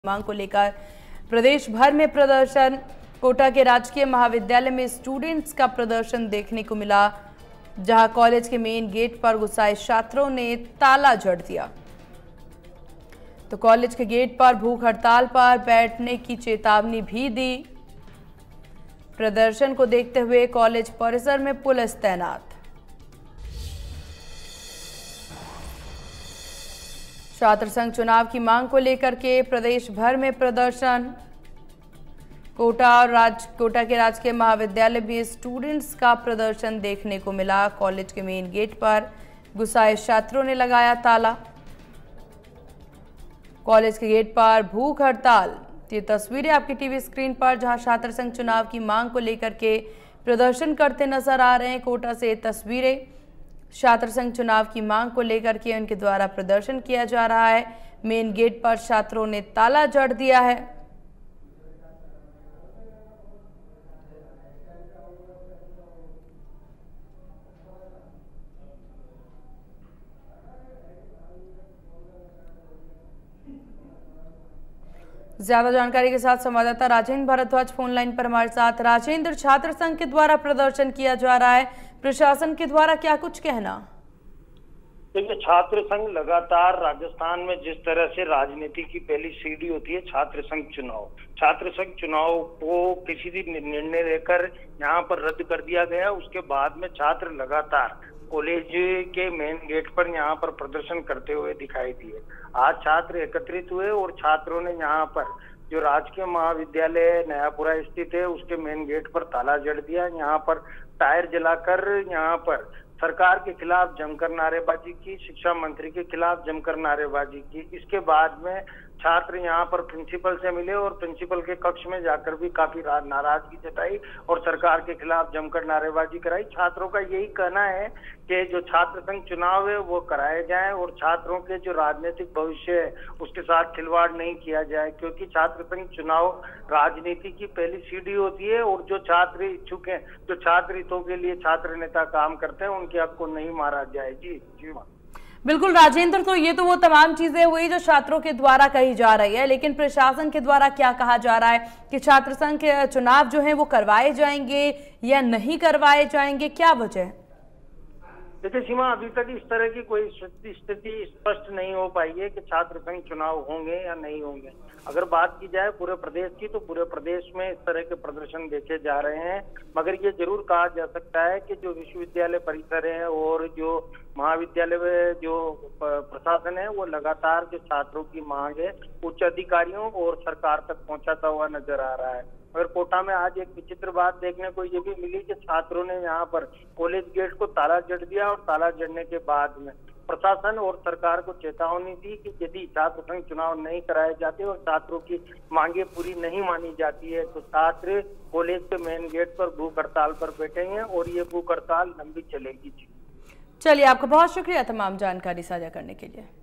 मांग को लेकर प्रदेश भर में प्रदर्शन। कोटा के राजकीय महाविद्यालय में स्टूडेंट्स का प्रदर्शन देखने को मिला, जहां कॉलेज के मेन गेट पर घुसाए छात्रों ने ताला जड़ दिया। तो कॉलेज के गेट पर भूख हड़ताल पर बैठने की चेतावनी भी दी। प्रदर्शन को देखते हुए कॉलेज परिसर में पुलिस तैनात। छात्र संघ चुनाव की मांग को लेकर के प्रदेश भर में प्रदर्शन। कोटा के राजकीय महाविद्यालय में स्टूडेंट्स का प्रदर्शन देखने को मिला। कॉलेज के मेन गेट पर घुसाए छात्रों ने लगाया ताला। कॉलेज के गेट पर भूख हड़ताल। ये तस्वीरें आपकी टीवी स्क्रीन पर, जहां छात्र संघ चुनाव की मांग को लेकर के प्रदर्शन करते नजर आ रहे हैं। कोटा से तस्वीरें, छात्र संघ चुनाव की मांग को लेकर के उनके द्वारा प्रदर्शन किया जा रहा है। मेन गेट पर छात्रों ने ताला जड़ दिया है। ज्यादा जानकारी के साथ संवाददाता राजेंद्र भारद्वाज फोन लाइन पर हमारे साथ। राजेंद्र, छात्र संघ के द्वारा प्रदर्शन किया जा रहा है, प्रशासन के द्वारा क्या कुछ कहना? देखिए, छात्र संघ लगातार राजस्थान में जिस तरह से राजनीति की पहली सीढ़ी होती है छात्र संघ चुनाव को किसी भी निर्णय लेकर यहाँ पर रद्द कर दिया गया। उसके बाद में छात्र लगातार कॉलेज के मेन गेट पर यहाँ पर प्रदर्शन करते हुए दिखाई दिए। आज छात्र एकत्रित हुए और छात्रों ने यहाँ पर जो राजकीय महाविद्यालय नयापुरा स्थित है उसके मेन गेट पर ताला जड़ दिया। यहाँ पर टायर जलाकर यहाँ पर सरकार के खिलाफ जमकर नारेबाजी की, शिक्षा मंत्री के खिलाफ जमकर नारेबाजी की। इसके बाद में छात्र यहाँ पर प्रिंसिपल से मिले और प्रिंसिपल के कक्ष में जाकर भी काफी नाराजगी जताई और सरकार के खिलाफ जमकर नारेबाजी कराई। छात्रों का यही कहना है कि जो छात्र संघ चुनाव है वो कराए जाए और छात्रों के जो राजनीतिक भविष्य है उसके साथ खिलवाड़ नहीं किया जाए, क्योंकि छात्र संघ चुनाव राजनीति की पहली सीढ़ी होती है और जो छात्र इच्छुक हैं, जो छात्र हितों के लिए छात्र नेता काम करते हैं, उनके हक को नहीं मारा जाए। जी बिल्कुल राजेंद्र, तो ये तो वो तमाम चीजें हुई जो छात्रों के द्वारा कही जा रही है, लेकिन प्रशासन के द्वारा क्या कहा जा रहा है कि छात्र संघ के चुनाव जो है वो करवाए जाएंगे या नहीं करवाए जाएंगे, क्या वजह है? देखिए सीमा, अभी तक इस तरह की कोई स्थिति स्पष्ट नहीं हो पाई है कि छात्र संघ चुनाव होंगे या नहीं होंगे। अगर बात की जाए पूरे प्रदेश की, तो पूरे प्रदेश में इस तरह के प्रदर्शन देखे जा रहे हैं, मगर ये जरूर कहा जा सकता है कि जो विश्वविद्यालय परिसर है और जो महाविद्यालय में जो प्रशासन है वो लगातार जो छात्रों की मांग है उच्च अधिकारियों और सरकार तक पहुंचाता हुआ नजर आ रहा है। मगर कोटा में आज एक विचित्र बात देखने को ये भी मिली कि छात्रों ने यहाँ पर कॉलेज गेट को ताला जड़ दिया और ताला जड़ने के बाद में प्रशासन और सरकार को चेतावनी दी कि यदि छात्र संघ चुनाव नहीं कराए जाते और छात्रों की मांगे पूरी नहीं मानी जाती है तो छात्र कॉलेज के मेन गेट पर भूख हड़ताल पर बैठेंगे और ये भूख हड़ताल लंबी चलेगी। चलिए, आपका बहुत शुक्रिया तमाम जानकारी साझा करने के लिए।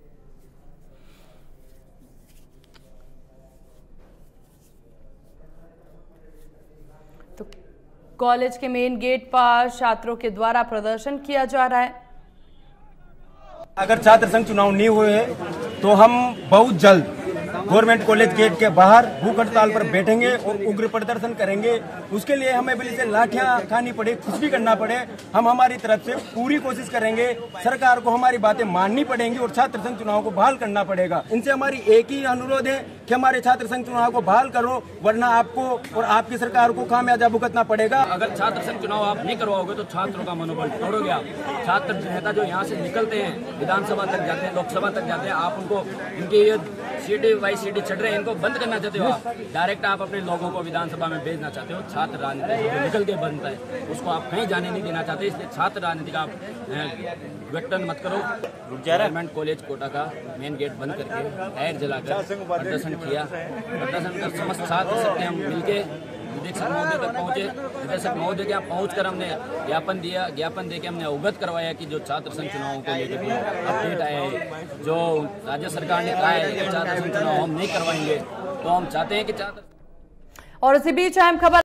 तो कॉलेज के मेन गेट पर छात्रों के द्वारा प्रदर्शन किया जा रहा है। अगर छात्र संघ चुनाव नहीं हुए तो हम बहुत जल्द गवर्नमेंट कॉलेज गेट के बाहर भूख हड़ताल पर बैठेंगे और उग्र प्रदर्शन करेंगे। उसके लिए हमें भले से लाठियां खानी पड़े, कुछ भी करना पड़े, हम हमारी तरफ से पूरी कोशिश करेंगे। सरकार को हमारी बातें माननी पड़ेंगी और छात्र संघ चुनाव को बहाल करना पड़ेगा। इनसे हमारी एक ही अनुरोध है कि हमारे छात्र संघ चुनाव को बहाल करो, वरना आपको और आपकी सरकार को खामियाजा भुगतना पड़ेगा। अगर छात्र संघ चुनाव आप नहीं करवाओगे तो छात्रों का मनोबल तोड़ोगे आप। छात्र नेता जो यहाँ से निकलते हैं, विधानसभा तक जाते हैं, लोकसभा तक जाते हैं, आप उनको इनकी ये सीडी बाई सीडी चढ़ रहे हैं, इनको बंद करना चाहते हो आप। डायरेक्ट आप अपने लोगों को विधानसभा में भेजना चाहते हो। छात्र राजनीति निकल के बनता है उसको आप कहीं जाने नहीं देना चाहते, इसलिए छात्र राजनीति का आप व्यक्तन मत करो। गवर्नमेंट कॉलेज कोटा का मेन गेट बंद करके टायर जलाकर प्रदर्शन किया। प्रदर्शन कर समस्त छात्र सकते हम मिलके निदेशक महोदय तक पहुंचे। निदेशक महोदय के यहाँ पहुँच कर हमने ज्ञापन दिया। ज्ञापन देके हमने अवगत करवाया कि जो छात्र संघ चुनावों को लेकर अपडेट आया है, जो राज्य सरकार ने कहा है कि छात्र संघ चुनाव हम नहीं करवाएंगे, तो हम चाहते हैं कि छात्र। और इसी बीच अहम खबर